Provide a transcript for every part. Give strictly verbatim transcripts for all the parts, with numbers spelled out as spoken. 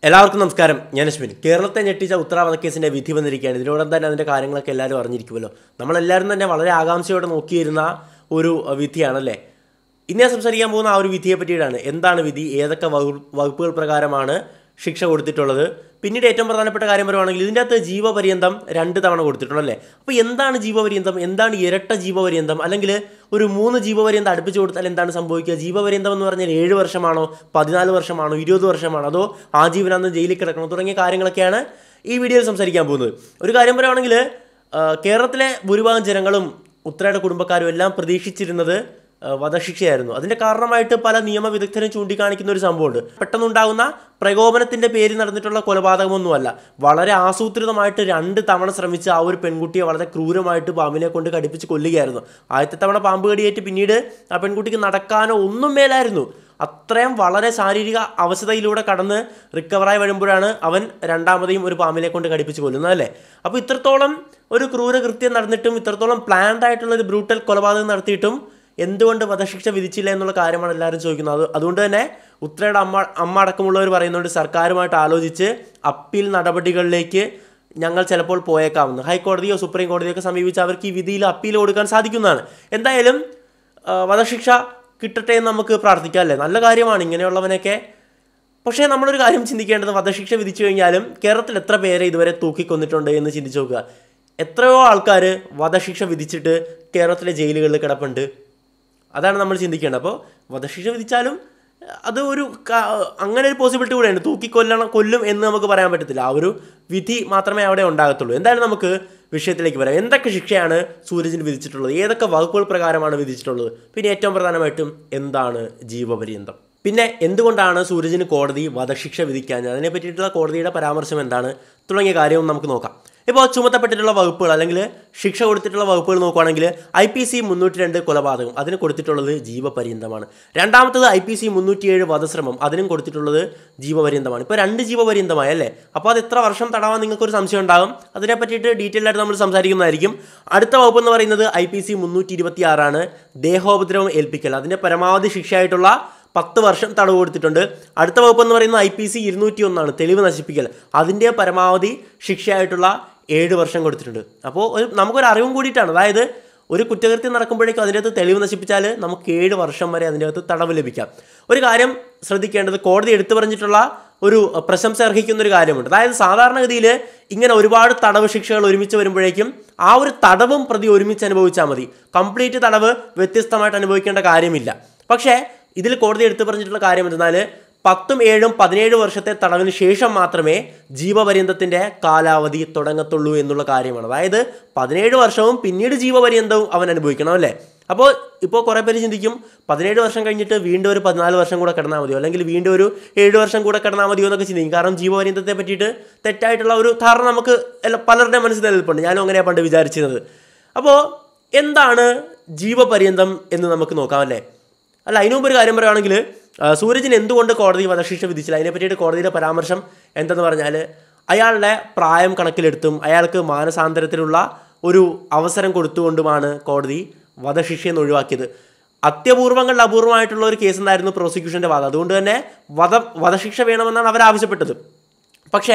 എല്ലാവർക്കും നമസ്കാരം. ഞാൻ അശ്വിൻ. കേരളത്തെ ഞെട്ടിച്ച ഉത്തര വധക്കേസിൻ്റെ വിധി വന്നിരിക്കുകയാണ്. ഇതിനോടൊപ്പം തന്നെ അതിൻ്റെ കാര്യങ്ങളൊക്കെ എല്ലാവരും അറിഞ്ഞിരിക്കുമല്ലോ. നമ്മളെല്ലാവരും തന്നെ വളരെ ആകാംക്ഷയോടെ നോക്കിയിരുന്ന ഒരു വിധിയാണല്ലേ. ഇന്ന് ഞാൻ സംസാരിക്കാൻ പോകുന്ന ആ ഒരു വിധിയെ പറ്റിയിട്ടാണ്. എന്താണ് വിധി, ഏതൊക്കെ വകുപ്പുകൾ പ്രകാരമാണ് ശിക്ഷ കൊടുത്തിട്ടുള്ളത്, പിന്നീട് ഏറ്റവും പ്രധാനപ്പെട്ട കാര്യം പറയുവാണെങ്കിൽ ഇതിൻ്റെ അകത്ത് ജീവപര്യന്തം രണ്ട് തവണ കൊടുത്തിട്ടുണ്ടല്ലേ. അപ്പോൾ എന്താണ് ജീവപര്യന്തം, എന്താണ് ഇരട്ട ജീവപര്യന്തം, അല്ലെങ്കിൽ ഒരു മൂന്ന് ജീവപര്യന്തം അടുപ്പിച്ച് കൊടുത്താൽ എന്താണ് സംഭവിക്കുക? ജീവപര്യന്തം എന്ന് പറഞ്ഞാൽ ഏഴ് വർഷമാണോ, പതിനാല് വർഷമാണോ, ഇരുപത് വർഷമാണോ, അതോ ആജീവനാന്തം ജയിലിൽ കിടക്കണോ തുടങ്ങിയ കാര്യങ്ങളൊക്കെയാണ് ഈ വീഡിയോയിൽ സംസാരിക്കാൻ പോകുന്നത്. ഒരു കാര്യം പറയുവാണെങ്കിൽ കേരളത്തിലെ ഭൂരിഭാഗം ജനങ്ങളും ഉത്തരയുടെ കുടുംബക്കാരും എല്ലാം പ്രതീക്ഷിച്ചിരുന്നത് വധശിക്ഷയായിരുന്നു. അതിൻ്റെ കാരണമായിട്ട് പല നിയമവിദഗ്ധരും ചൂണ്ടിക്കാണിക്കുന്ന ഒരു സംഭവമുണ്ട്. പെട്ടെന്നുണ്ടാകുന്ന പ്രകോപനത്തിൻ്റെ പേരിൽ നടന്നിട്ടുള്ള കൊലപാതകമൊന്നുമല്ല. വളരെ ആസൂത്രിതമായിട്ട് രണ്ട് തവണ ശ്രമിച്ച് ആ ഒരു പെൺകുട്ടിയെ വളരെ ക്രൂരമായിട്ട് പാമ്പിനെ കൊണ്ട് കടിപ്പിച്ച് കൊല്ലുകയായിരുന്നു. ആദ്യത്തെ തവണ പാമ്പ് കടിയേറ്റ് പിന്നീട് ആ പെൺകുട്ടിക്ക് നടക്കാനോ ഒന്നും മേലായിരുന്നു. അത്രയും വളരെ ശാരീരിക അവസ്ഥയിലൂടെ കടന്ന് റിക്കവറായി വരുമ്പോഴാണ് അവൻ രണ്ടാമതെയും ഒരു പാമ്പിനെ കൊണ്ട് കടിപ്പിച്ച് കൊല്ലുന്നത് അല്ലേ. അപ്പോൾ ഇത്രത്തോളം ഒരു ക്രൂരകൃത്യം നടന്നിട്ടും, ഇത്രത്തോളം പ്ലാൻഡ് ആയിട്ടുള്ള ഒരു ബ്രൂട്ടൽ കൊലപാതകം നടത്തിയിട്ടും എന്തുകൊണ്ട് വധശിക്ഷ വിധിച്ചില്ല എന്നുള്ള കാര്യമാണ് എല്ലാവരും ചോദിക്കുന്നത്. അതുകൊണ്ട് തന്നെ ഉത്തരയുടെ അമ്മ അമ്മ അടക്കമുള്ളവർ പറയുന്നുണ്ട് സർക്കാരുമായിട്ട് ആലോചിച്ച് അപ്പീൽ നടപടികളിലേക്ക് ഞങ്ങൾ ചിലപ്പോൾ പോയേക്കാവുന്നു. ഹൈക്കോടതിയോ സുപ്രീം കോടതിയൊക്കെ സമീപിച്ച് അവർക്ക് ഈ വിധിയിൽ അപ്പീൽ കൊടുക്കാൻ സാധിക്കുന്നതാണ്. എന്തായാലും വധശിക്ഷ കിട്ടട്ടെ എന്ന് നമുക്ക് പ്രാർത്ഥിക്കാം അല്ലേ. നല്ല കാര്യമാണ് ഇങ്ങനെയുള്ളവനൊക്കെ. പക്ഷേ നമ്മളൊരു കാര്യം ചിന്തിക്കേണ്ടത്, വധശിക്ഷ വിധിച്ചു കഴിഞ്ഞാലും കേരളത്തിൽ എത്ര പേരെ ഇതുവരെ തൂക്കിക്കൊന്നിട്ടുണ്ട് എന്ന് ചിന്തിച്ച് നോക്കുക. എത്രയോ ആൾക്കാർ വധശിക്ഷ വിധിച്ചിട്ട് കേരളത്തിലെ ജയിലുകളിൽ കിടപ്പുണ്ട്. അതാണ് നമ്മൾ ചിന്തിക്കേണ്ടത്. അപ്പോൾ വധശിക്ഷ വിധിച്ചാലും അത് ഒരു അങ്ങനെ ഒരു പോസിബിലിറ്റി കൂടെയുണ്ട്. തൂക്കിക്കൊല്ലണം കൊല്ലും എന്ന് നമുക്ക് പറയാൻ പറ്റത്തില്ല. ആ ഒരു വിധി മാത്രമേ അവിടെ ഉണ്ടാകത്തുള്ളൂ. എന്തായാലും നമുക്ക് വിഷയത്തിലേക്ക് വരാം. എന്തൊക്കെ ശിക്ഷയാണ് സൂരജിന് വിധിച്ചിട്ടുള്ളത്, ഏതൊക്കെ വകുപ്പുകൾ പ്രകാരമാണ് വിധിച്ചിട്ടുള്ളത്, പിന്നെ ഏറ്റവും പ്രധാനമായിട്ടും എന്താണ് ജീവപര്യന്തം, പിന്നെ എന്തുകൊണ്ടാണ് സൂരജിന് കോടതി വധശിക്ഷ വിധിക്കാഞ്ഞത്, അതിനെ പറ്റിയിട്ടുള്ള കോടതിയുടെ പരാമർശം എന്താണ് തുടങ്ങിയ കാര്യവും നമുക്ക് നോക്കാം. ഇപ്പോൾ ചുമത്തപ്പെട്ടിട്ടുള്ള വകുപ്പുകൾ അല്ലെങ്കിൽ ശിക്ഷ കൊടുത്തിട്ടുള്ള വകുപ്പുകൾ നോക്കുകയാണെങ്കിൽ ഐ പി സി മുന്നൂറ്റി രണ്ട് കൊലപാതകം, അതിന് കൊടുത്തിട്ടുള്ളത് ജീവപര്യന്തമാണ്. രണ്ടാമത്തത് ഐ പി സി മുന്നൂറ്റി ഏഴ് വധശ്രമം, അതിനും കൊടുത്തിട്ടുള്ളത് ജീവപര്യന്തമാണ്. ഇപ്പോൾ രണ്ട് ജീവപര്യന്തമായി അല്ലേ. അപ്പോൾ അത് എത്ര വർഷം തടവാൻ നിങ്ങൾക്കൊരു സംശയം ഉണ്ടാകും. അതിനെ പറ്റിയിട്ട് ഡീറ്റെയിൽ ആയിട്ട് നമ്മൾ സംസാരിക്കുന്നതായിരിക്കും. അടുത്ത വകുപ്പ് എന്ന് പറയുന്നത് ഐ പി സി മുന്നൂറ്റി ഇരുപത്തി ആറാണ്, ദേഹോപദ്രവം ഏൽപ്പിക്കൽ. അതിൻ്റെ പരമാവധി ശിക്ഷയായിട്ടുള്ള പത്ത് വർഷം തടവ് കൊടുത്തിട്ടുണ്ട്. അടുത്ത വകുപ്പ് എന്ന് പറയുന്നത് ഐ പി സി ഇരുന്നൂറ്റി ഒന്നാണ്, തെളിവ് നശിപ്പിക്കൽ. അതിൻ്റെ പരമാവധി ശിക്ഷയായിട്ടുള്ള ഏഴ് വർഷം കൊടുത്തിട്ടുണ്ട്. അപ്പോൾ ഒരു നമുക്കൊരു അറിവും കൂടിയിട്ടാണ്. അതായത് ഒരു കുറ്റകൃത്യം നടക്കുമ്പോഴേക്കും അതിൻ്റെ അകത്ത് തെളിവ് നശിപ്പിച്ചാൽ നമുക്ക് ഏഴ് വർഷം വരെ അതിൻ്റെ അകത്ത് തടവ് ലഭിക്കാം. ഒരു കാര്യം ശ്രദ്ധിക്കേണ്ടത്, കോടതി എടുത്തു പറഞ്ഞിട്ടുള്ള ഒരു പ്രശംസ അർഹിക്കുന്ന ഒരു കാര്യമുണ്ട്. അതായത് സാധാരണഗതിയിൽ ഇങ്ങനെ ഒരുപാട് തടവ് ശിക്ഷകൾ ഒരുമിച്ച് വരുമ്പോഴേക്കും ആ ഒരു തടവും പ്രതി ഒരുമിച്ച് അനുഭവിച്ചാൽ മതി. കംപ്ലീറ്റ് തടവ് വ്യത്യസ്തമായിട്ട് അനുഭവിക്കേണ്ട കാര്യമില്ല. പക്ഷേ ഇതിൽ കോടതി എടുത്തു പറഞ്ഞിട്ടുള്ള കാര്യം എന്തെന്നാൽ പത്തും ഏഴും പതിനേഴ് വർഷത്തെ തടവിന് ശേഷം മാത്രമേ ജീവപര്യന്തത്തിൻ്റെ കാലാവധി തുടങ്ങത്തുള്ളൂ എന്നുള്ള കാര്യമാണ്. അതായത് പതിനേഴ് വർഷവും പിന്നീട് ജീവപര്യന്തവും അവൻ അനുഭവിക്കണം അല്ലേ. അപ്പോൾ ഇപ്പോൾ കുറേ പേര് ചിന്തിക്കും പതിനേഴ് വർഷം കഴിഞ്ഞിട്ട് വീണ്ടും ഒരു പതിനാല് വർഷം കൂടെ കിടന്നാൽ മതിയോ, അല്ലെങ്കിൽ വീണ്ടും ഒരു ഏഴ് വർഷം കൂടെ കിടന്നാൽ മതിയോ എന്നൊക്കെ ചിന്തിക്കും. കാരണം ജീവപര്യന്തത്തെ പറ്റിയിട്ട് തെറ്റായിട്ടുള്ള ഒരു ധാരണ നമുക്ക് പലരുടെ മനസ്സിൽ നിലനിൽപ്പുണ്ട്. ഞാനും അങ്ങനെയാണ് പണ്ട് വിചാരിച്ചിരുന്നത്. അപ്പോൾ എന്താണ് ജീവപര്യന്തം എന്ന് നമുക്ക് നോക്കാം അല്ലേ. അല്ല, അതിനു മുമ്പ് ഒരു കാര്യം പറയുകയാണെങ്കിൽ സൂരജിന് എന്തുകൊണ്ട് കോടതി വധശിക്ഷ വിധിച്ചില്ല, അതിനെ പറ്റിയിട്ട് കോടതിയുടെ പരാമർശം എന്തെന്ന് പറഞ്ഞാൽ അയാളുടെ പ്രായം കണക്കിലെടുത്തും അയാൾക്ക് മാനസാന്തരത്തിലുള്ള ഒരു അവസരം കൊടുത്തുകൊണ്ടുമാണ് കോടതി വധശിക്ഷയെന്ന് ഒഴിവാക്കിയത്. അത്യപൂർവങ്ങളിൽ അപൂർവമായിട്ടുള്ള ഒരു കേസ് എന്നായിരുന്നു പ്രോസിക്യൂഷൻ്റെ വാദം. അതുകൊണ്ട് തന്നെ വധ വധശിക്ഷ വേണമെന്നാണ് അവർ ആവശ്യപ്പെട്ടത്. പക്ഷേ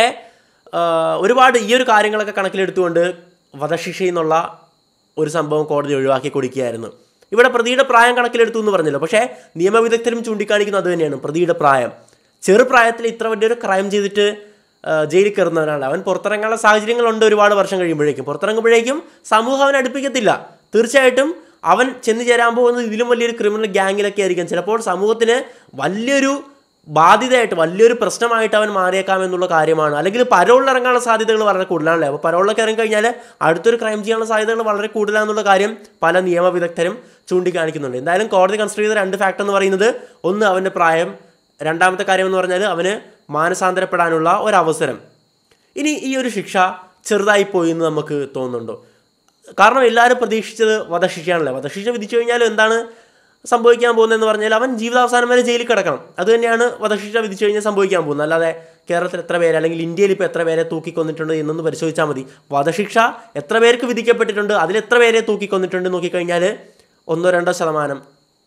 ഒരുപാട് ഈ ഒരു കാര്യങ്ങളൊക്കെ കണക്കിലെടുത്തുകൊണ്ട് വധശിക്ഷയിൽ നിന്നുള്ള ഒരു സംഭവം കോടതി ഒഴിവാക്കി കൊടുക്കുകയായിരുന്നു. ഇവിടെ പ്രതിയുടെ പ്രായം കണക്കിലെടുത്തു എന്ന് പറഞ്ഞല്ലോ. പക്ഷേ നിയമവിദഗ്ധരും ചൂണ്ടിക്കാണിക്കുന്നത് അത് തന്നെയാണ്. പ്രതിയുടെ പ്രായം, ചെറുപ്രായത്തിൽ ഇത്ര വലിയൊരു ക്രൈം ചെയ്തിട്ട് ജയിലിൽ കയറുന്നവനാണ്. അവൻ പുറത്തിറങ്ങാനുള്ള സാഹചര്യങ്ങളുണ്ട്. ഒരുപാട് വർഷം കഴിയുമ്പോഴേക്കും പുറത്തിറങ്ങുമ്പോഴേക്കും സമൂഹം അവൻ അടുപ്പിക്കത്തില്ല. തീർച്ചയായിട്ടും അവൻ ചെന്ന് ചേരാൻ പോകുന്നത് ഇതിലും വലിയൊരു ക്രിമിനൽ ഗ്യാങ്ങിലൊക്കെ ആയിരിക്കും. ചിലപ്പോൾ സമൂഹത്തിന് വലിയൊരു ബാധ്യതയായിട്ട് വലിയൊരു പ്രശ്നമായിട്ട് അവൻ മാറിയേക്കാം എന്നുള്ള കാര്യമാണ്. അല്ലെങ്കിൽ പരോളിൽ ഇറങ്ങാനുള്ള സാധ്യതകൾ വളരെ കൂടുതലാണല്ലേ. അപ്പോൾ പരോളിലൊക്കെ ഇറങ്ങി കഴിഞ്ഞാൽ അടുത്തൊരു ക്രൈം ചെയ്യാനുള്ള സാധ്യതകൾ വളരെ കൂടുതലാണെന്നുള്ള കാര്യം പല നിയമവിദഗ്ധരും ചൂണ്ടിക്കാണിക്കുന്നുണ്ട്. എന്തായാലും കോടതി കൺസിഡർ ചെയ്ത രണ്ട് ഫാക്ടർ എന്ന് പറയുന്നത്, ഒന്ന് അവൻ്റെ പ്രായം, രണ്ടാമത്തെ കാര്യം എന്ന് പറഞ്ഞാൽ അവന് മാനസാന്തരപ്പെടാനുള്ള ഒരവസരം. ഇനി ഈ ഒരു ശിക്ഷ ചെറുതായിപ്പോയി എന്ന് നമുക്ക് തോന്നുന്നുണ്ടോ? കാരണം എല്ലാവരും പ്രതീക്ഷിച്ചത് വധശിക്ഷയാണല്ലേ. വധശിക്ഷ വിധിച്ചു കഴിഞ്ഞാൽ എന്താണ് സംഭവിക്കാൻ പോകുന്നതെന്ന് പറഞ്ഞാൽ അവൻ ജീവിതാവസാനം വരെ ജയിലിൽ കിടക്കണം. അത് തന്നെയാണ് വധശിക്ഷ വിധിച്ചു കഴിഞ്ഞാൽ സംഭവിക്കാൻ പോകുന്നത്. അല്ലാതെ കേരളത്തിൽ എത്ര പേര് അല്ലെങ്കിൽ ഇന്ത്യയിൽ ഇപ്പോൾ എത്ര പേരെ തൂക്കിക്കൊന്നിട്ടുണ്ട് എന്നൊന്ന് പരിശോധിച്ചാൽ മതി. വധശിക്ഷ എത്ര പേർക്ക് വിധിക്കപ്പെട്ടിട്ടുണ്ട്, അതിലെത്ര പേരെ തൂക്കിക്കൊന്നിട്ടുണ്ട് നോക്കിക്കഴിഞ്ഞാൽ ഒന്നോ രണ്ടോ ശതമാനം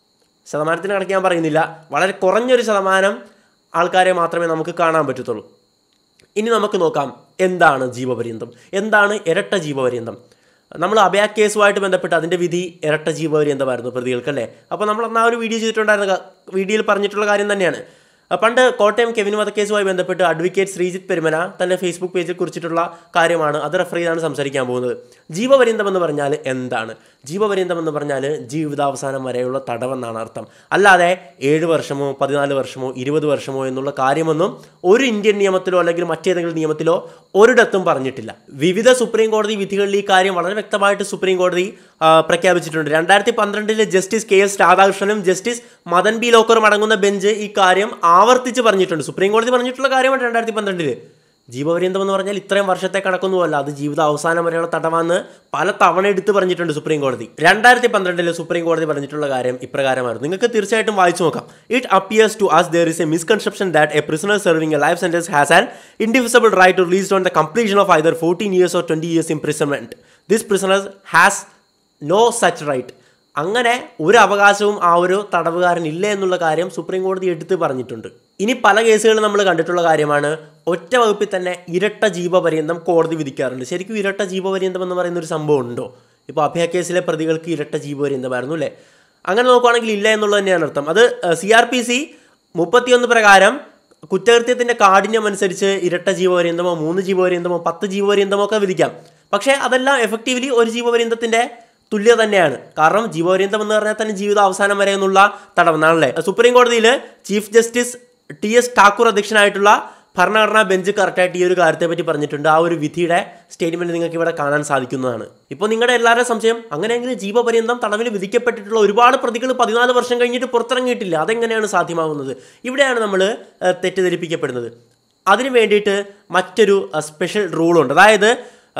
ശതമാനത്തിന് കണക്ക് ഞാൻ പറയുന്നില്ല, വളരെ കുറഞ്ഞൊരു ശതമാനം ആൾക്കാരെ മാത്രമേ നമുക്ക് കാണാൻ പറ്റത്തുള്ളൂ. ഇനി നമുക്ക് നോക്കാം എന്താണ് ജീവപര്യന്തം, എന്താണ് ഇരട്ട ജീവപര്യന്തം. നമ്മൾ അഭയ കേസുമായിട്ട് ബന്ധപ്പെട്ട് അതിൻ്റെ വിധി ഇരട്ട ജീവപര്യന്തമായിരുന്നു പ്രതികൾക്ക് അല്ലേ. അപ്പോൾ നമ്മൾ അന്ന് ആ ഒരു വീഡിയോ ചെയ്തിട്ടുണ്ടായിരുന്ന വീഡിയോയിൽ പറഞ്ഞിട്ടുള്ള കാര്യം തന്നെയാണ്. പണ്ട് കോട്ടയം കെവിൻ വധക്കേസുമായി ബന്ധപ്പെട്ട് അഡ്വക്കേറ്റ് ശ്രീജിത്ത് പെരുമന തൻ്റെ ഫേസ്ബുക്ക് പേജിൽ കുറിച്ചിട്ടുള്ള കാര്യമാണ്. അത് റെഫർ ചെയ്താണ് സംസാരിക്കാൻ പോകുന്നത്. ജീവപര്യന്തം എന്ന് പറഞ്ഞാൽ എന്താണ്? ജീവപര്യന്തം എന്ന് പറഞ്ഞാൽ ജീവിതാവസാനം വരെയുള്ള തടവെന്നാണ് അർത്ഥം. അല്ലാതെ ഏഴ് വർഷമോ പതിനാല് വർഷമോ ഇരുപത് വർഷമോ എന്നുള്ള കാര്യമൊന്നും ഒരു ഇന്ത്യൻ നിയമത്തിലോ അല്ലെങ്കിൽ മറ്റേതെങ്കിലും നിയമത്തിലോ ഒരിടത്തും പറഞ്ഞിട്ടില്ല. വിവിധ സുപ്രീം കോടതി വിധികളിൽ ഈ കാര്യം വളരെ വ്യക്തമായിട്ട് സുപ്രീം കോടതി പ്രഖ്യാപിച്ചിട്ടുണ്ട്. രണ്ടായിരത്തി പന്ത്രണ്ടിലെ ജസ്റ്റിസ് കെ എസ് രാധാകൃഷ്ണനും ജസ്റ്റിസ് മദൻ ബി ലോക്കറും അടങ്ങുന്ന ബെഞ്ച് ഈ കാര്യം ആവർത്തിച്ച് പറഞ്ഞിട്ടുണ്ട്. സുപ്രീം കോടതി പറഞ്ഞിട്ടുള്ള കാര്യമാണ് രണ്ടായിരത്തി പന്ത്രണ്ടില്. ജീവപര്യന്തം എന്ന് പറഞ്ഞാൽ ഇത്രയും വർഷത്തെ കണക്കൊന്നുമല്ല, അത് ജീവിത അവസാനം വരെയുള്ള തടവാന്ന് പല തവണ എടുത്ത് പറഞ്ഞിട്ടുണ്ട് സുപ്രീം കോടതി. രണ്ടായിരത്തി പന്ത്രണ്ടില് സുപ്രീം കോടതി പറഞ്ഞിട്ടുള്ള കാര്യം ഇപ്രകാരമായിരുന്നു. നിങ്ങൾക്ക് തീർച്ചയായിട്ടും വായിച്ചു നോക്കാം. It appears to us there is a misconception that a prisoner serving a life sentence has an indivisible right to release on the completion of either fourteen years or twenty years imprisonment. This prisoner has no such right. അങ്ങനെ ഒരു അവകാശവും ആ ഒരു തടവുകാരൻ ഇല്ല എന്നുള്ള കാര്യം supreme കോടതി എടുത്ത് പറഞ്ഞിട്ടുണ്ട്. ഇനി പല കേസുകളും നമ്മൾ കണ്ടിട്ടുള്ള കാര്യമാണ്, ഒറ്റ വകുപ്പിൽ തന്നെ ഇരട്ട ജീവപര്യന്തം കോടതി വിധിക്കാറുണ്ട്. ശരിക്കും ഇരട്ട ജീവപര്യന്തം എന്ന് പറയുന്ന ഒരു സംഭവം ഉണ്ടോ? ഇപ്പോൾ അഭയ കേസിലെ പ്രതികൾക്ക് ഇരട്ട ജീവപര്യന്തമായിരുന്നു അല്ലേ? അങ്ങനെ നോക്കുകയാണെങ്കിൽ ഇല്ല എന്നുള്ളത് തന്നെയാണ് അർത്ഥം. അത് സി ആർ പി സി മുപ്പത്തിയൊന്ന് പ്രകാരം കുറ്റകൃത്യത്തിൻ്റെ കാഠിന്യം അനുസരിച്ച് ഇരട്ട ജീവപര്യന്തമോ മൂന്ന് ജീവപര്യന്തമോ പത്ത് ജീവപര്യന്തമോ ഒക്കെ വിധിക്കാം. പക്ഷേ അതെല്ലാം എഫക്റ്റീവ്ലി ഒരു ജീവപര്യന്തത്തിൻ്റെ തുല്യ തന്നെയാണ്. കാരണം ജീവപര്യന്തം എന്ന് പറഞ്ഞാൽ തന്നെ ജീവിത അവസാനം വരെ എന്നുള്ള തടവെന്നാണല്ലേ. സുപ്രീം കോടതിയിൽ chief justice T S Thakur അധ്യക്ഷനായിട്ടുള്ള ഭരണഘടനാ ബെഞ്ച് കറക്റ്റായിട്ട് ഈ ഒരു കാര്യത്തെപ്പറ്റി പറഞ്ഞിട്ടുണ്ട്. ആ ഒരു വിധിയുടെ സ്റ്റേറ്റ്മെൻറ്റ് നിങ്ങൾക്ക് ഇവിടെ കാണാൻ സാധിക്കുന്നതാണ്. ഇപ്പോൾ നിങ്ങളുടെ എല്ലാവരുടെയും സംശയം, അങ്ങനെയെങ്കിൽ ജീവപര്യന്തം തടവിൽ വിധിക്കപ്പെട്ടിട്ടുള്ള ഒരുപാട് പ്രതികൾ പതിനാല് വർഷം കഴിഞ്ഞിട്ട് പുറത്തിറങ്ങിയിട്ടില്ല, അതെങ്ങനെയാണ് സാധ്യമാകുന്നത്? ഇവിടെയാണ് നമ്മൾ തെറ്റിദ്ധരിപ്പിക്കപ്പെടുന്നത്. അതിന് വേണ്ടിയിട്ട് മറ്റൊരു സ്പെഷ്യൽ റൂളുണ്ട്. അതായത്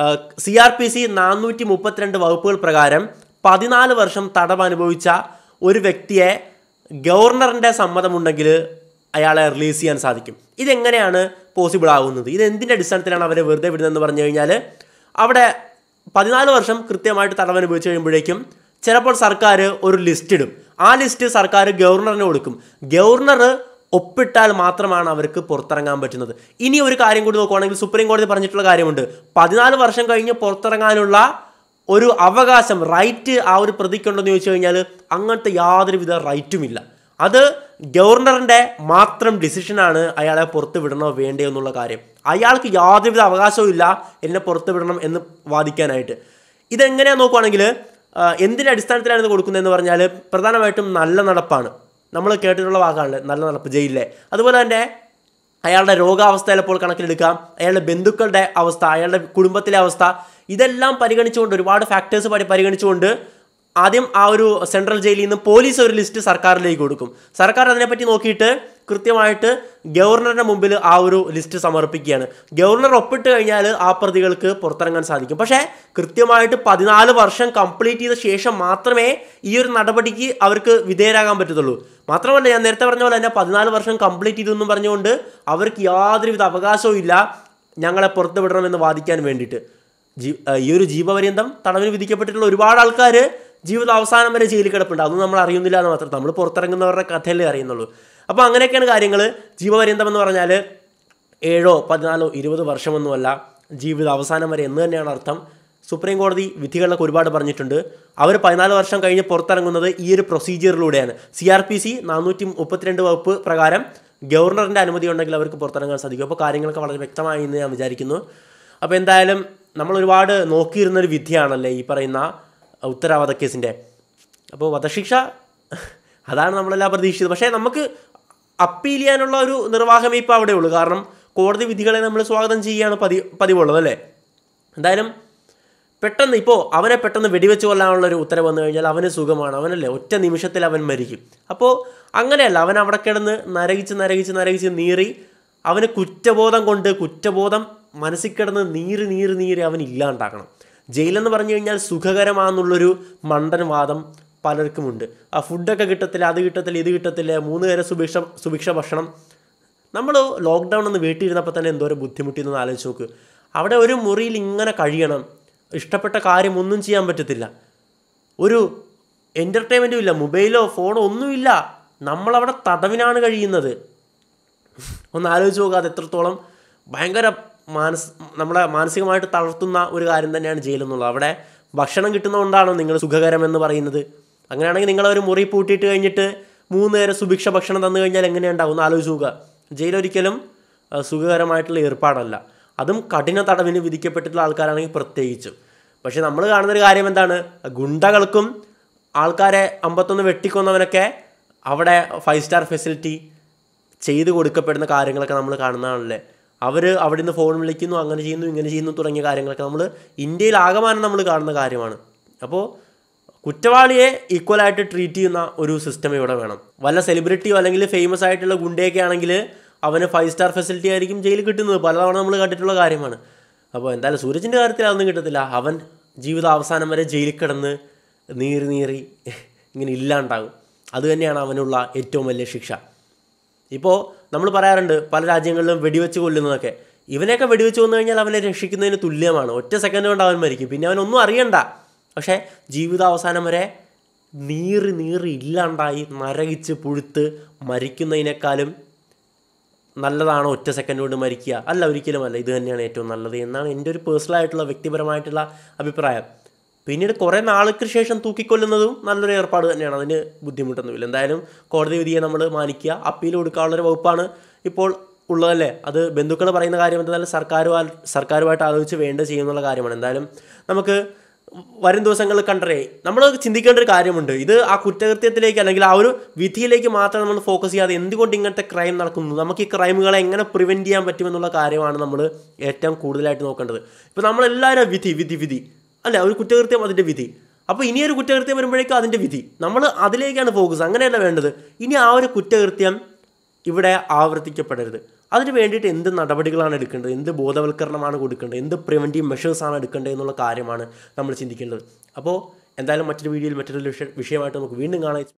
സി ആർ പി സി നാനൂറ്റി മുപ്പത്തിരണ്ട് വകുപ്പുകൾ പ്രകാരം പതിനാല് വർഷം തടവ് അനുഭവിച്ച ഒരു വ്യക്തിയെ ഗവർണറിൻ്റെ സമ്മതമുണ്ടെങ്കിൽ അയാളെ റിലീസ് ചെയ്യാൻ സാധിക്കും. ഇതെങ്ങനെയാണ് പോസിബിൾ ആകുന്നത്? ഇത് എന്തിൻ്റെ അടിസ്ഥാനത്തിലാണ് അവരെ വെറുതെ വിടുന്നതെന്ന് പറഞ്ഞു കഴിഞ്ഞാൽ, അവിടെ പതിനാല് വർഷം കൃത്യമായിട്ട് തടവ് അനുഭവിച്ച് കഴിയുമ്പോഴേക്കും ചിലപ്പോൾ സർക്കാർ ഒരു ലിസ്റ്റ് ഇടും. ആ ലിസ്റ്റ് സർക്കാർ ഗവർണറിന് കൊടുക്കും. ഗവർണർ ഒപ്പിട്ടാൽ മാത്രമാണ് അവർക്ക് പുറത്തിറങ്ങാൻ പറ്റുന്നത്. ഇനി ഒരു കാര്യം കൂടി നോക്കുകയാണെങ്കിൽ സുപ്രീം കോടതി പറഞ്ഞിട്ടുള്ള കാര്യമുണ്ട്, പതിനാല് വർഷം കഴിഞ്ഞ് പുറത്തിറങ്ങാനുള്ള ഒരു അവകാശം, റൈറ്റ് ആ ഒരു പ്രതിക്കുണ്ടെന്ന് ചോദിച്ചു കഴിഞ്ഞാൽ അങ്ങനത്തെ യാതൊരുവിധ റൈറ്റുമില്ല. അത് ഗവർണറിൻ്റെ മാത്രം ഡിസിഷനാണ് അയാളെ പുറത്ത് വിടണോ വേണ്ടയോ എന്നുള്ള കാര്യം. അയാൾക്ക് യാതൊരുവിധ അവകാശവും ഇല്ല എന്നെ പുറത്ത് വിടണം എന്ന് വാദിക്കാനായിട്ട്. ഇതെങ്ങനെയാണെന്ന് നോക്കുകയാണെങ്കിൽ എന്തിൻ്റെ അടിസ്ഥാനത്തിലാണ് ഇത് കൊടുക്കുന്നതെന്ന് പറഞ്ഞാൽ പ്രധാനമായിട്ടും നല്ല നടപ്പാണ്. നമ്മൾ കേട്ടിട്ടുള്ള വാക്കാണ് നല്ല നടപ്പ് ജയിലിലെ. അതുപോലെ തന്നെ അയാളുടെ രോഗാവസ്ഥ ചിലപ്പോൾ കണക്കിലെടുക്കാം, അയാളുടെ ബന്ധുക്കളുടെ അവസ്ഥ, അയാളുടെ കുടുംബത്തിലെ അവസ്ഥ, ഇതെല്ലാം പരിഗണിച്ചുകൊണ്ട് ഒരുപാട് ഫാക്ടേഴ്സ് പരിഗണിച്ചുകൊണ്ട് ആദ്യം ആ ഒരു സെൻട്രൽ ജയിലിൽ നിന്ന് പോലീസ് ഒരു ലിസ്റ്റ് സർക്കാരിലേക്ക് കൊടുക്കും. സർക്കാർ അതിനെപ്പറ്റി നോക്കിയിട്ട് കൃത്യമായിട്ട് ഗവർണറുടെ മുമ്പിൽ ആ ഒരു ലിസ്റ്റ് സമർപ്പിക്കുകയാണ്. ഗവർണർ ഒപ്പിട്ട് കഴിഞ്ഞാൽ ആ പ്രതികൾക്ക് പുറത്തിറങ്ങാൻ സാധിക്കും. പക്ഷേ കൃത്യമായിട്ട് പതിനാല് വർഷം കംപ്ലീറ്റ് ചെയ്ത ശേഷം മാത്രമേ ഈ ഒരു നടപടിക്ക് അവർക്ക് വിധേയരാകാൻ പറ്റത്തുള്ളൂ. മാത്രമല്ല, ഞാൻ നേരത്തെ പറഞ്ഞ പോലെ തന്നെ പതിനാല് വർഷം കംപ്ലീറ്റ് ചെയ്തെന്നും പറഞ്ഞുകൊണ്ട് അവർക്ക് യാതൊരുവിധ അവകാശവും ഇല്ല ഞങ്ങളെ പുറത്ത് വിടണമെന്ന് വാദിക്കാൻ വേണ്ടിയിട്ട്. ജീ ഈ ഒരു ജീവപര്യന്തം തടവിന് വിധിക്കപ്പെട്ടിട്ടുള്ള ഒരുപാട് ആൾക്കാർ ജീവിത അവസാനം വരെ ജയിലിൽ കിടപ്പുണ്ട്. അതൊന്നും നമ്മൾ അറിയുന്നില്ല എന്ന് മാത്രം, നമ്മൾ പുറത്തിറങ്ങുന്നവരുടെ കഥയിലേ അറിയുന്നുള്ളൂ. അപ്പോൾ അങ്ങനെയൊക്കെയാണ് കാര്യങ്ങൾ. ജീവപര്യന്തം എന്ന് പറഞ്ഞാൽ ഏഴോ പതിനാലോ ഇരുപത് വർഷമൊന്നുമല്ല, ജീവിത അവസാനം വരെ എന്ന് തന്നെയാണ് അർത്ഥം. സുപ്രീം കോടതി വിധികളിലൊക്കെ ഒരുപാട് പറഞ്ഞിട്ടുണ്ട്. അവർ പതിനാല് വർഷം കഴിഞ്ഞ് പുറത്തിറങ്ങുന്നത് ഈ ഒരു പ്രൊസീജിയറിലൂടെയാണ്. സി ആർ പി സി നാനൂറ്റി മുപ്പത്തിരണ്ട് വകുപ്പ് പ്രകാരം ഗവർണറിൻ്റെ അനുമതി ഉണ്ടെങ്കിൽ അവർക്ക് പുറത്തിറങ്ങാൻ സാധിക്കും. അപ്പോൾ കാര്യങ്ങളൊക്കെ വളരെ വ്യക്തമായി എന്ന് ഞാൻ വിചാരിക്കുന്നു. അപ്പോൾ എന്തായാലും നമ്മൾ ഒരുപാട് നോക്കിയിരുന്നൊരു വിധിയാണല്ലേ ഈ പറയുന്ന ഉത്തര വധക്കേസിൻ്റെ. അപ്പോൾ വധശിക്ഷ അതാണ് നമ്മളെല്ലാം പ്രതീക്ഷിച്ചത്. പക്ഷേ നമുക്ക് അപ്പീൽ ചെയ്യാനുള്ള ഒരു നിർവാഹമേ ഇപ്പോൾ അവിടെ ഉള്ളൂ. കാരണം കോടതി വിധികളെ നമ്മൾ സ്വാഗതം ചെയ്യുകയാണ് പതി പതിവുള്ളത് അല്ലേ. എന്തായാലും പെട്ടെന്ന് ഇപ്പോൾ അവനെ പെട്ടെന്ന് വെടിവെച്ച് കൊല്ലാനുള്ളൊരു ഉത്തരവ് വന്നു കഴിഞ്ഞാൽ അവന് സുഖമാണ്, അവനല്ലേ ഒറ്റ നിമിഷത്തിൽ അവൻ മരിക്കും. അപ്പോൾ അങ്ങനെയല്ല, അവൻ അവിടെ കിടന്ന് നരകിച്ച് നരകിച്ച് നരകിച്ച് നീറി അവന് കുറ്റബോധം കൊണ്ട് കുറ്റബോധം മനസ്സിൽ കിടന്ന് നീറി നീറി നീറി അവൻ ഇല്ലാണ്ടാക്കണം. ജയിലെന്ന് പറഞ്ഞു കഴിഞ്ഞാൽ സുഖകരമാണെന്നുള്ളൊരു മണ്ടൻ വാദം പലർക്കുമുണ്ട്. ആ ഫുഡൊക്കെ കിട്ടത്തില്ല, അത് കിട്ടത്തില്ല, ഇത് കിട്ടത്തില്ല, മൂന്ന് നേരം സുഭിക്ഷ സുഭിക്ഷ ഭക്ഷണം. നമ്മൾ ലോക്ക്ഡൗൺ ഒന്ന് വീട്ടിലിരുന്നപ്പോൾ തന്നെ എന്തോരം ബുദ്ധിമുട്ടിയെന്ന് ആലോചിച്ച് നോക്ക്. അവിടെ ഒരു മുറിയിൽ ഇങ്ങനെ കഴിയണം, ഇഷ്ടപ്പെട്ട കാര്യം ഒന്നും ചെയ്യാൻ പറ്റത്തില്ല, ഒരു എൻ്റർടൈൻമെൻറ്റും ഇല്ല, മൊബൈലോ ഫോണോ ഒന്നുമില്ല, നമ്മളവിടെ തടവിനാണ് കഴിയുന്നത്. ഒന്ന് ആലോചിച്ച് നോക്കുക അത് എത്രത്തോളം ഭയങ്കര മാനസ് നമ്മളെ മാനസികമായിട്ട് തളർത്തുന്ന ഒരു കാര്യം തന്നെയാണ് ജയിലെന്നുള്ളത്. അവിടെ ഭക്ഷണം കിട്ടുന്നതുകൊണ്ടാണോ നിങ്ങൾ സുഖകരമെന്ന് പറയുന്നത്? അങ്ങനെയാണെങ്കിൽ നിങ്ങളൊരു മുറി പൂട്ടിയിട്ട് കഴിഞ്ഞിട്ട് മൂന്ന് നേരം സുഭിക്ഷ ഭക്ഷണം തന്നു കഴിഞ്ഞാൽ എങ്ങനെയുണ്ടാവും എന്ന് ആലോചിച്ച് നോക്കുക. ജയിലൊരിക്കലും സുഖകരമായിട്ടുള്ള ഏർപ്പാടല്ല. അതും കഠിന തടവിന് വിധിക്കപ്പെട്ടിട്ടുള്ള ആൾക്കാരാണെങ്കിൽ പ്രത്യേകിച്ചും. പക്ഷേ നമ്മൾ കാണുന്നൊരു കാര്യം എന്താണ്? ഗുണ്ടകൾക്കും ആൾക്കാരെ അമ്പത്തൊന്ന് വെട്ടിക്കൊന്നവനൊക്കെ അവിടെ ഫൈവ് സ്റ്റാർ ഫെസിലിറ്റി ചെയ്ത് കൊടുക്കപ്പെടുന്ന കാര്യങ്ങളൊക്കെ നമ്മൾ കാണുന്നതാണല്ലേ. അവർ അവിടെ നിന്ന് ഫോൺ വിളിക്കുന്നു, അങ്ങനെ ചെയ്യുന്നു, ഇങ്ങനെ ചെയ്യുന്നു തുടങ്ങിയ കാര്യങ്ങളൊക്കെ നമ്മൾ ഇന്ത്യയിൽ ആകമാനം നമ്മൾ കാണുന്ന കാര്യമാണ്. അപ്പോൾ കുറ്റവാളിയെ ഈക്വലായിട്ട് ട്രീറ്റ് ചെയ്യുന്ന ഒരു സിസ്റ്റം ഇവിടെ വേണം. വല്ല സെലിബ്രിറ്റിയോ അല്ലെങ്കിൽ ഫേമസ് ആയിട്ടുള്ള ഗുണ്ടയൊക്കെ ആണെങ്കിൽ അവന് ഫൈവ് സ്റ്റാർ ഫെസിലിറ്റി ആയിരിക്കും ജയിലിൽ കിട്ടുന്നത്. പലതവണ നമ്മൾ കണ്ടിട്ടുള്ള കാര്യമാണ്. അപ്പോൾ എന്തായാലും സൂരജിൻ്റെ കാര്യത്തിൽ അതൊന്നും കിട്ടത്തില്ല. അവൻ ജീവിത അവസാനം വരെ ജയിലിൽ കിടന്ന് നീറി നീറി ഇങ്ങനെ ഇല്ലാണ്ടാകും. അതുതന്നെയാണ് അവനുള്ള ഏറ്റവും വലിയ ശിക്ഷ. ഇപ്പോൾ നമ്മൾ പറയാറുണ്ട് പല രാജ്യങ്ങളിലും വെടിവെച്ച് കൊല്ലുന്നതൊക്കെ. ഇവനെയൊക്കെ വെടിവെച്ച് കൊന്നു കഴിഞ്ഞാൽ അവനെ രക്ഷിക്കുന്നതിന് തുല്യമാണ്. ഒറ്റ സെക്കൻഡ് കൊണ്ട് അവൻ മരിക്കും, പിന്നെ അവനൊന്നും അറിയണ്ട. പക്ഷേ ജീവിതാവസാനം വരെ നീറി നീറി ഇല്ലാണ്ടായി നരകിച്ച് പുഴുത്ത് മരിക്കുന്നതിനേക്കാളും നല്ലതാണോ ഒറ്റ സെക്കൻഡ് കൊണ്ട് മരിക്കുക? അല്ല, ഒരിക്കലും അല്ല. ഇത് തന്നെയാണ് ഏറ്റവും നല്ലത് എന്നാണ് എൻ്റെ ഒരു പേഴ്സണലായിട്ടുള്ള വ്യക്തിപരമായിട്ടുള്ള അഭിപ്രായം. പിന്നീട് കുറേ നാൾക്ക് ശേഷം തൂക്കിക്കൊല്ലുന്നതും നല്ലൊരു ഏർപ്പാട് തന്നെയാണ്. അതിന് ബുദ്ധിമുട്ടൊന്നുമില്ല. എന്തായാലും കോടതി വിധിയെ നമ്മൾ മാനിക്കുക. അപ്പീൽ കൊടുക്കാനുള്ളൊരു വകുപ്പാണ് ഇപ്പോൾ ഉള്ളതല്ലേ. അത് ബന്ധുക്കൾ പറയുന്ന കാര്യം എന്തായാലും സർക്കാർ സർക്കാരുമായിട്ട് ആലോചിച്ച് വേണ്ട ചെയ്യുന്നുള്ള കാര്യമാണ്. എന്തായാലും നമുക്ക് വരും ദിവസങ്ങളിൽ കണ്ടേ നമ്മൾ ചിന്തിക്കേണ്ട ഒരു കാര്യമുണ്ട്. ഇത് ആ കുറ്റകൃത്യത്തിലേക്ക് അല്ലെങ്കിൽ ആ ഒരു വിധിയിലേക്ക് മാത്രം നമ്മൾ ഫോക്കസ് ചെയ്യാതെ എന്തുകൊണ്ട് ഇങ്ങനത്തെ ക്രൈം നടക്കുന്നു, നമുക്ക് ഈ ക്രൈമുകളെ എങ്ങനെ പ്രിവെൻറ്റ് ചെയ്യാൻ പറ്റുമെന്നുള്ള കാര്യമാണ് നമ്മൾ ഏറ്റവും കൂടുതലായിട്ട് നോക്കേണ്ടത്. ഇപ്പോൾ നമ്മളെല്ലാവരും വിധി വിധി വിധി അല്ല, ഒരു കുറ്റകൃത്യം അതിൻ്റെ വിധി. അപ്പോൾ ഇനിയൊരു കുറ്റകൃത്യം വരുമ്പോഴേക്കും അതിൻ്റെ വിധി. നമ്മൾ അതിലേക്കാണ് ഫോക്കസ്. അങ്ങനെയല്ല വേണ്ടത്. ഇനി ആ ഒരു കുറ്റകൃത്യം ഇവിടെ ആവർത്തിക്കപ്പെടരുത്. അതിന് വേണ്ടിയിട്ട് എന്ത് നടപടികളാണ് എടുക്കേണ്ടത്, എന്ത് ബോധവൽക്കരണമാണ് കൊടുക്കേണ്ടത്, എന്ത് പ്രിവെൻറ്റീവ് മെഷേഴ്സാണ് എടുക്കേണ്ടത് എന്നുള്ള കാര്യമാണ് നമ്മൾ ചിന്തിക്കേണ്ടത്. അപ്പോൾ എന്തായാലും മറ്റൊരു വീഡിയോയിൽ മറ്റൊരു വിഷയമായിട്ട് നമുക്ക് വീണ്ടും കാണാം.